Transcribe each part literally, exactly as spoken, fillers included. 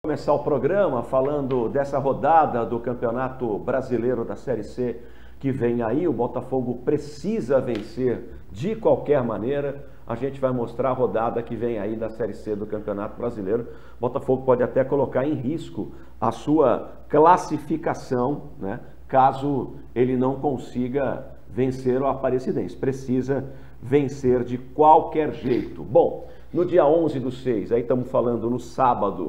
Começar o programa falando dessa rodada do Campeonato Brasileiro da Série C que vem aí. O Botafogo precisa vencer de qualquer maneira. A gente vai mostrar a rodada que vem aí da Série C do Campeonato Brasileiro. O Botafogo pode até colocar em risco a sua classificação, né, caso ele não consiga vencer o Aparecidense. Precisa vencer de qualquer jeito. Bom, no dia onze do seis, aí estamos falando no sábado,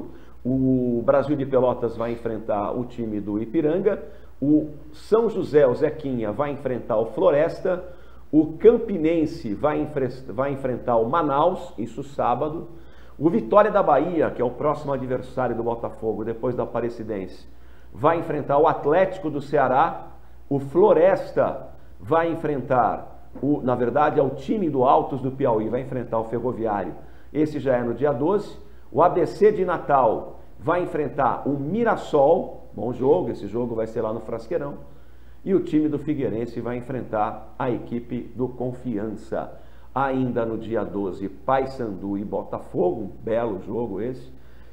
o Brasil de Pelotas vai enfrentar o time do Ipiranga, o São José, o Zequinha, vai enfrentar o Floresta, o Campinense vai, enfre vai enfrentar o Manaus, isso sábado, o Vitória da Bahia, que é o próximo adversário do Botafogo, depois do Aparecidense, vai enfrentar o Atlético do Ceará, o Floresta vai enfrentar, o, na verdade é o time do Altos do Piauí, vai enfrentar o Ferroviário, esse já é no dia doze, o A B C de Natal vai enfrentar o Mirassol, bom jogo, esse jogo vai ser lá no Frasqueirão, e o time do Figueirense vai enfrentar a equipe do Confiança. Ainda no dia doze, Paysandu e Botafogo, um belo jogo esse.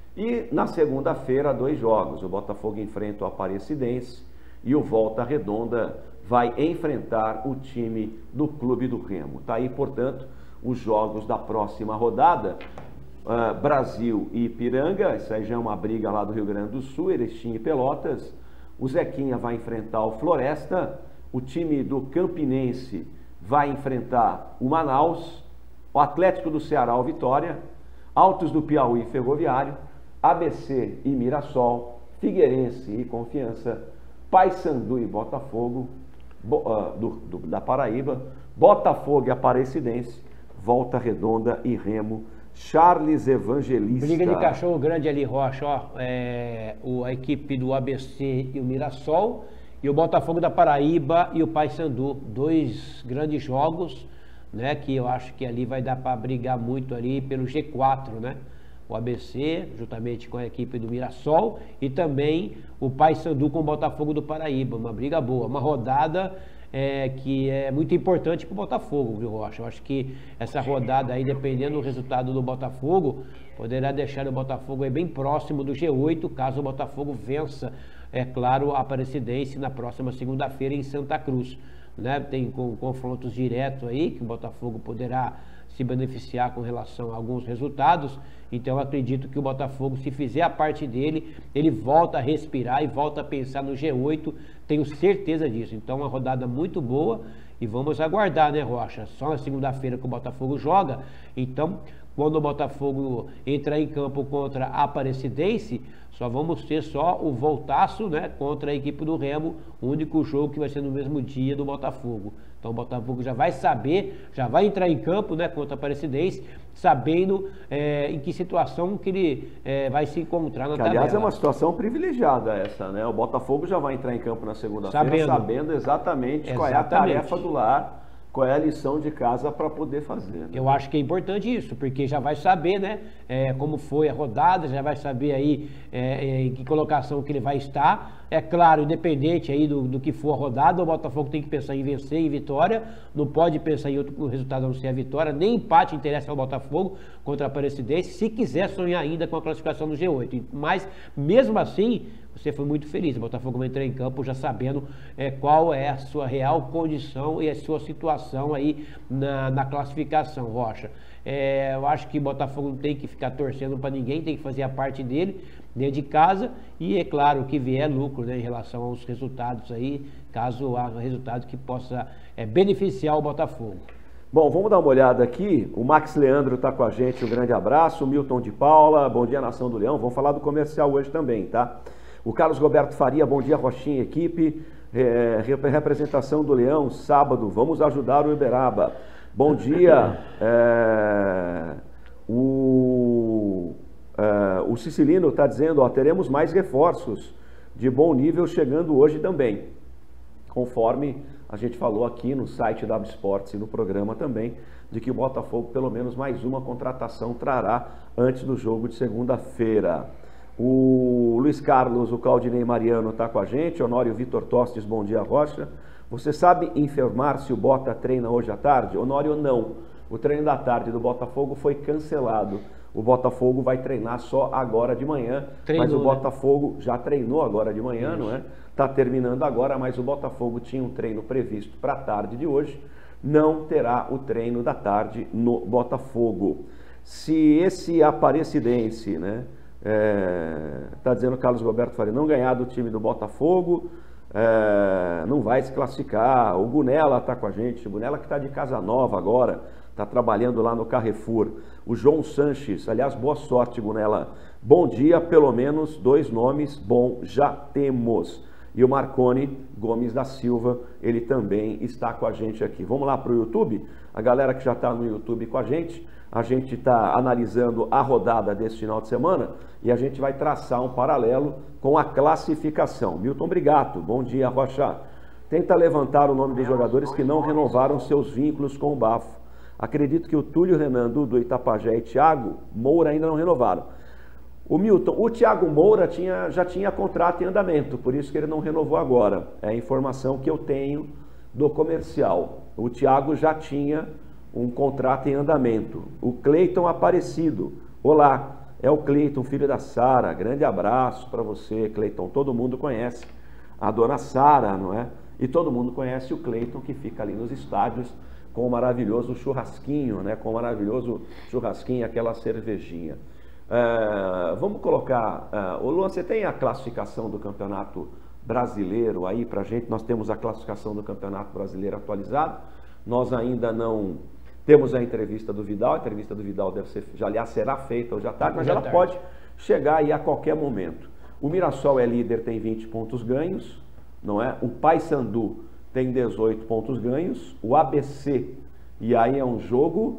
E na segunda-feira, dois jogos, o Botafogo enfrenta o Aparecidense e o Volta Redonda vai enfrentar o time do Clube do Remo. Tá aí, portanto, os jogos da próxima rodada. Uh, Brasil e Ipiranga, isso aí já é uma briga lá do Rio Grande do Sul, Erechim e Pelotas. O Zequinha vai enfrentar o Floresta, o time do Campinense vai enfrentar o Manaus, o Atlético do Ceará, o Vitória, Altos do Piauí e Ferroviário, A B C e Mirassol, Figueirense e Confiança, Paysandu e Botafogo, Bo, uh, do, do, da Paraíba, Botafogo e Aparecidense, Volta Redonda e Remo. Charles Evangelista. Briga de cachorro grande ali, Rocha, ó, é, o, a equipe do A B C e o Mirassol, e o Botafogo da Paraíba e o Paysandu, dois grandes jogos, né, que eu acho que ali vai dar para brigar muito ali pelo G quatro, né, o A B C, juntamente com a equipe do Mirassol, e também o Paysandu com o Botafogo do Paraíba, uma briga boa, uma rodada É, que é muito importante para o Botafogo, viu, Rocha? Eu acho que essa rodada aí, dependendo do resultado do Botafogo, poderá deixar o Botafogo aí bem próximo do G oito, caso o Botafogo vença, é claro, a Aparecidense na próxima segunda-feira em Santa Cruz, né? Tem com, confrontos diretos aí, que o Botafogo poderá se beneficiar com relação a alguns resultados. Então eu acredito que o Botafogo, se fizer a parte dele, ele volta a respirar e volta a pensar no G oito, tenho certeza disso. Então uma rodada muito boa e vamos aguardar, né, Rocha? Só na segunda-feira que o Botafogo joga, então quando o Botafogo entrar em campo contra a Aparecidense, só vamos ter só o voltaço, né, contra a equipe do Remo, o único jogo que vai ser no mesmo dia do Botafogo. Então o Botafogo já vai saber, já vai entrar em campo, né, contra a Aparecidense, sabendo é, em que situação que ele é, vai se encontrar na que, tabela. Aliás, é uma situação privilegiada essa, né? O Botafogo já vai entrar em campo na segunda-feira sabendo. sabendo exatamente, exatamente qual é a tarefa do lar, qual é a lição de casa para poder fazer. Né? Eu acho que é importante isso, porque já vai saber, né, é, como foi a rodada, já vai saber aí é, em que colocação que ele vai estar. É claro, independente aí do, do que for a rodada, o Botafogo tem que pensar em vencer, em vitória, não pode pensar em outro resultado a não ser a vitória, nem empate interessa ao Botafogo contra a Aparecidense, se quiser sonhar ainda com a classificação do G oito. Mas, mesmo assim, você foi muito feliz. O Botafogo vai entrar em campo já sabendo é, qual é a sua real condição e a sua situação aí na, na classificação, Rocha. É, eu acho que o Botafogo não tem que ficar torcendo para ninguém, tem que fazer a parte dele dentro de casa e, é claro, que vier lucro, né, em relação aos resultados aí, caso haja resultado que possa é, beneficiar o Botafogo. Bom, vamos dar uma olhada aqui. O Max Leandro está com a gente, um grande abraço. O Milton de Paula, bom dia, Nação do Leão. Vamos falar do comercial hoje também, tá? O Carlos Roberto Faria, bom dia, Rochinha, equipe. É, representação do Leão, sábado, vamos ajudar o Uberaba. Bom dia, é, o, é, o Cicilino está dizendo, ó, teremos mais reforços de bom nível chegando hoje também, conforme a gente falou aqui no site da Sports e no programa também, de que o Botafogo pelo menos mais uma contratação trará antes do jogo de segunda-feira. O Luiz Carlos, o Claudinei Mariano está com a gente. Honório Vitor Tostes, bom dia, Rocha. Você sabe informar se o Bota treina hoje à tarde? Honório, não. O treino da tarde do Botafogo foi cancelado. O Botafogo vai treinar só agora de manhã, treinou, mas o Botafogo né? já treinou agora de manhã, Isso. não é? Está terminando agora, mas o Botafogo tinha um treino previsto para a tarde de hoje, não terá o treino da tarde no Botafogo. Se esse Aparecidense, né, está é, dizendo Carlos Roberto Faria, não ganhar do time do Botafogo, é, não vai se classificar. O Gunella está com a gente, o Gunella que está de Casa Nova agora, está trabalhando lá no Carrefour. O João Sanches, aliás, boa sorte, Gunella. Bom dia, pelo menos dois nomes, bom, já temos. E o Marconi Gomes da Silva, ele também está com a gente aqui. Vamos lá para o YouTube? A galera que já está no YouTube com a gente, a gente está analisando a rodada desse final de semana e a gente vai traçar um paralelo com a classificação. Milton Brigato, bom dia, Rocha. Tenta levantar o nome dos jogadores que não renovaram seus vínculos com o Bafo. Acredito que o Túlio Renan, do Itapajé e Thiago Moura ainda não renovaram. O Milton, o Thiago Moura tinha, já tinha contrato em andamento, por isso que ele não renovou agora. É a informação que eu tenho do comercial. O Thiago já tinha um contrato em andamento. O Cleiton Aparecido, olá, é o Cleiton, filho da Sara. Grande abraço para você, Cleiton. Todo mundo conhece a dona Sara, não é? E todo mundo conhece o Cleiton, que fica ali nos estádios com o maravilhoso churrasquinho, né? Com o maravilhoso churrasquinho, aquela cervejinha. Uh, vamos colocar, uh, ô Luan, você tem a classificação do Campeonato Brasileiro aí pra gente? Nós temos a classificação do Campeonato Brasileiro atualizado, nós ainda não temos a entrevista do Vidal, a entrevista do Vidal deve ser, já aliás será feita hoje à tarde, mas ela tarde. pode chegar aí a qualquer momento. O Mirassol é líder, tem vinte pontos ganhos, não é? O Paysandu tem dezoito pontos ganhos, o A B C, e aí é um jogo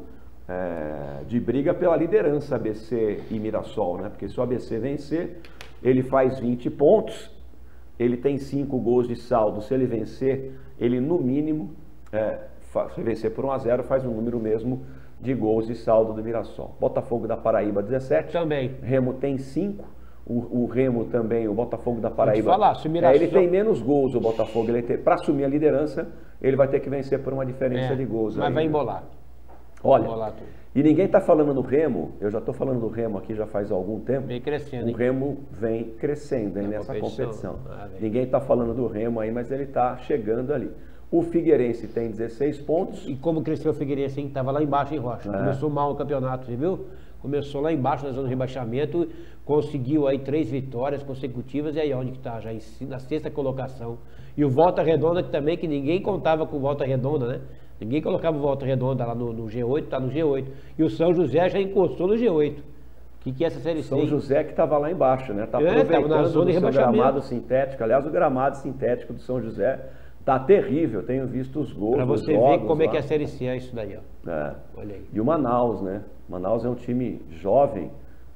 É, de briga pela liderança, A B C e Mirassol, né? Porque se o A B C vencer, ele faz vinte pontos, ele tem cinco gols de saldo. Se ele vencer, ele no mínimo, é, se vencer por um a zero, faz o número mesmo de gols de saldo do Mirassol. Botafogo da Paraíba, dezessete. Também. Remo tem cinco. O, o Remo também, o Botafogo da Paraíba. Falar, se o Mirassol... é, ele tem menos gols, o Botafogo. Para assumir a liderança, ele vai ter que vencer por uma diferença é, de gols. Mas aí, vai embolar. Olha, e ninguém está falando do Remo, eu já estou falando do Remo aqui já faz algum tempo. Vem crescendo. O Remo vem crescendo hein, nessa competição. competição. Ah, ninguém está falando do Remo aí, mas ele está chegando ali. O Figueirense tem dezesseis pontos. E como cresceu o Figueirense, hein? Estava lá embaixo em Rocha. É. Começou mal o campeonato, você viu? Começou lá embaixo na zona de rebaixamento, conseguiu aí três vitórias consecutivas, e aí onde que está? Já na sexta colocação. E o Volta Redonda que também, que ninguém contava com o Volta Redonda, né? Ninguém colocava o Volta Redonda lá no, no G oito, está no G oito. E o São José já encostou no G oito. O que, que é essa série C? São José que estava lá embaixo, né? Está é, aproveitando na zona do seu gramado sintético. Aliás, o gramado sintético do São José está terrível. Eu tenho visto os gols. Para você ver como lá. É que é a série C é isso daí, ó. É. Olha aí. E o Manaus, né? Manaus é um time jovem,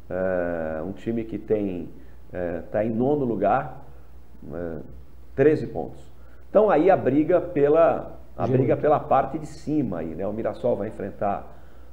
é, um time que tem está é, em nono lugar, é, treze pontos. Então aí a briga pela A G oito. briga pela parte de cima aí, né? O Mirassol vai enfrentar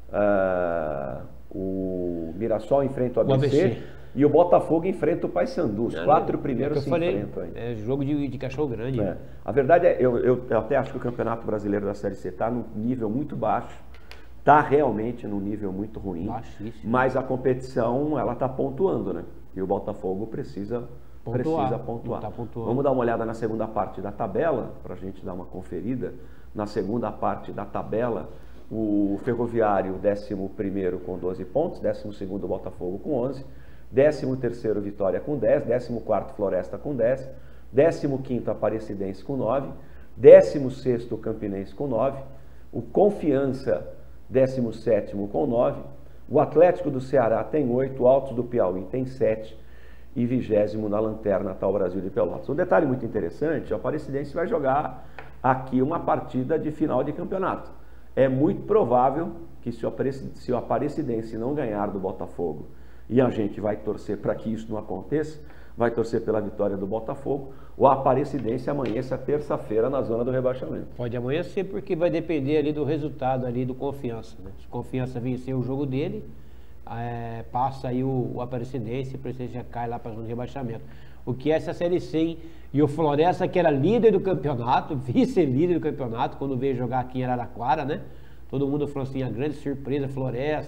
uh, o Mirassol enfrenta o A B C, o A B C e o Botafogo enfrenta o Paysandu. Os quatro primeiros se falei, enfrentam aí. É jogo de, de cachorro grande. É. A verdade é, eu, eu, eu até acho que o Campeonato Brasileiro da Série C está num nível muito baixo, está realmente num nível muito ruim, Baixíssimo. Mas a competição ela está pontuando, né? E o Botafogo precisa pontuar. Precisa pontuar. Tá Vamos dar uma olhada na segunda parte da tabela, para a gente dar uma conferida. Na segunda parte da tabela, o Ferroviário, décimo primeiro com doze pontos, décimo segundo Botafogo com onze, décimo terceiro Vitória com dez, décimo quarto Floresta com dez, décimo quinto Aparecidense com nove, décimo sexto Campinense com nove, o Confiança, décimo sétimo com nove, o Atlético do Ceará tem oito, o Altos do Piauí tem sete, e vigésimo na lanterna está o Brasil de Pelotas. Um detalhe muito interessante, o Aparecidense vai jogar aqui uma partida de final de campeonato. É muito provável que se o Aparecidense não ganhar do Botafogo, e a gente vai torcer para que isso não aconteça, vai torcer pela vitória do Botafogo, o Aparecidense amanheça terça-feira na zona do rebaixamento. Pode amanhecer porque vai depender ali do resultado ali do Confiança, né? Se Confiança vencer o jogo dele, É, passa aí o, o Aparecidense, o Aparecidense já cai lá para a zona de rebaixamento. O que é essa Série C, hein? E o Floresta, que era líder do campeonato, vice-líder do campeonato, quando veio jogar aqui em Araraquara, né? Todo mundo falou assim, a grande surpresa, Floresta,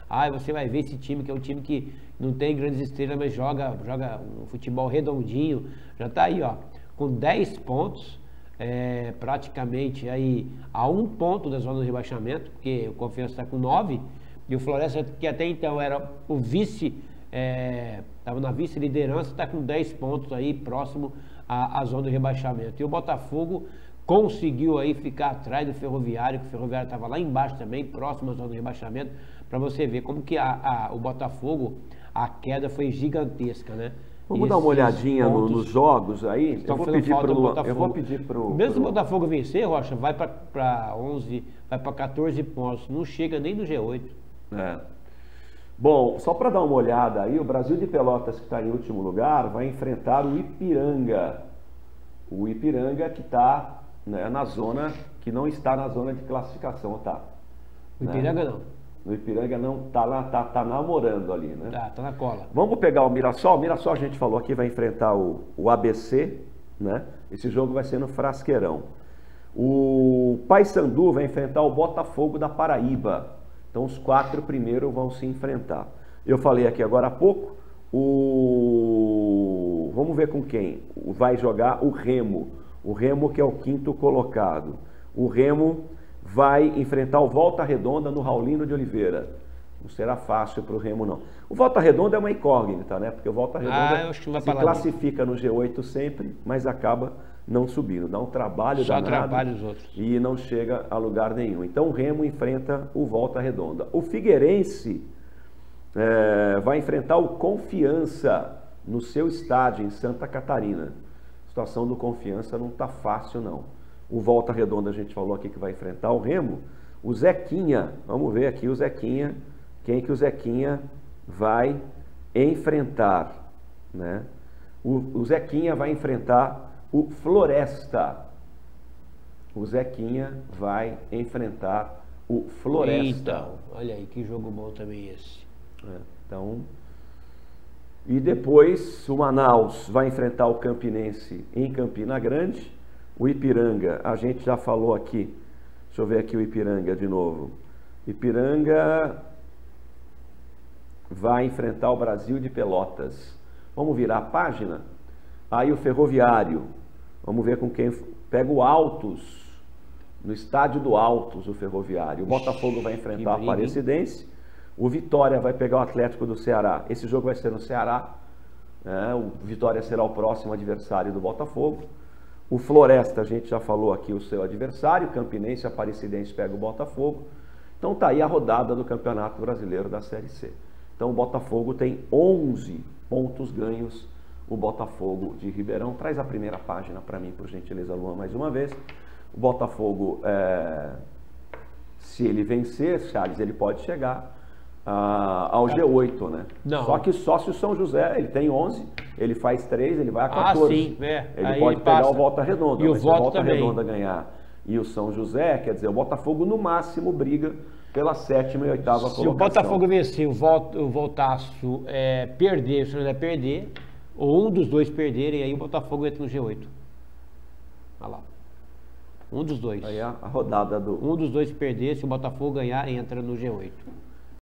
Ah, você vai ver esse time, que é um time que não tem grandes estrelas, mas joga, joga um futebol redondinho. Já está aí, ó, com dez pontos, é, praticamente aí a um ponto da zona de rebaixamento, porque o Confiança está com nove, e o Floresta, que até então era o vice, estava é, na vice-liderança, está com dez pontos aí, próximo à, à zona de rebaixamento. E o Botafogo conseguiu aí ficar atrás do Ferroviário, que o Ferroviário estava lá embaixo também, próximo à zona de rebaixamento, para você ver como que a, a, o Botafogo, a queda foi gigantesca, né? Vamos dar uma olhadinha no, nos jogos aí. Eu vou, pedir pro, eu vou pedir para o... Mesmo se o Botafogo vencer, Rocha, vai para onze, vai para quatorze pontos. Não chega nem no G oito. É. Bom, só para dar uma olhada aí, o Brasil de Pelotas, que está em último lugar, vai enfrentar o Ipiranga. O Ipiranga que está, né, na zona, que não está na zona de classificação, tá? O Ipiranga, né? não. No Ipiranga não, tá lá, tá, tá namorando ali, né? Tá, tá na cola. Vamos pegar o Mirassol. O Mirassol, a gente falou aqui, vai enfrentar o, o A B C, né? Esse jogo vai ser no Frasqueirão. O Paysandu vai enfrentar o Botafogo da Paraíba. Então os quatro primeiros vão se enfrentar. Eu falei aqui agora há pouco, o... vamos ver com quem vai jogar o Remo. O Remo, que é o quinto colocado. O Remo vai enfrentar o Volta Redonda no Raulino de Oliveira. Não será fácil para o Remo, não. O Volta Redonda é uma incógnita, né? Porque o Volta Redonda ah, se classifica no G oito sempre, mas acaba não subindo. Dá um trabalho Só danado atrapalha os outros. E não chega a lugar nenhum. Então o Remo enfrenta o Volta Redonda. O Figueirense é, vai enfrentar o Confiança no seu estádio em Santa Catarina. A situação do Confiança não está fácil, não. O Volta Redonda, a gente falou aqui que vai enfrentar o Remo. O Zequinha, vamos ver aqui o Zequinha, quem que o Zequinha vai enfrentar, né? O, o Zequinha vai enfrentar o Floresta. O Zequinha vai enfrentar o Floresta. Então, olha aí, que jogo bom também esse. É, então, e depois o Manaus vai enfrentar o Campinense em Campina Grande. O Ipiranga, a gente já falou aqui, deixa eu ver aqui o Ipiranga de novo. Ipiranga vai enfrentar o Brasil de Pelotas. Vamos virar a página? Aí o Ferroviário, vamos ver com quem pega o Altos, no estádio do Altos, o Ferroviário. O Botafogo vai enfrentar a Aparecidense. O Vitória vai pegar o Atlético do Ceará. Esse jogo vai ser no Ceará. É, o Vitória será o próximo adversário do Botafogo. O Floresta, a gente já falou aqui o seu adversário, Campinense, Aparecidense pega o Botafogo. Então tá aí a rodada do Campeonato Brasileiro da Série C. Então o Botafogo tem onze pontos ganhos, o Botafogo de Ribeirão. Traz a primeira página para mim, por gentileza, Luan, mais uma vez. O Botafogo, é... se ele vencer, Charles, ele pode chegar ah, ao G oito, né? Não. Só que só se o São José, ele tem onze, ele faz três, ele vai a quatorze. Ah, sim, é. Ele Aí pode ele pegar passa. o Volta Redonda, E o mas se o Volta Volta também. Redonda ganhar e o São José, quer dizer, o Botafogo no máximo briga pela sétima e oitava colocação. Se o Botafogo vencer, o, Vol, o Voltaço é, perder, o São José perder, ou um dos dois perderem, aí o Botafogo entra no G oito. Olha lá. Um dos dois. Aí a, a rodada do... Um dos dois perder, se o Botafogo ganhar, entra no G oito.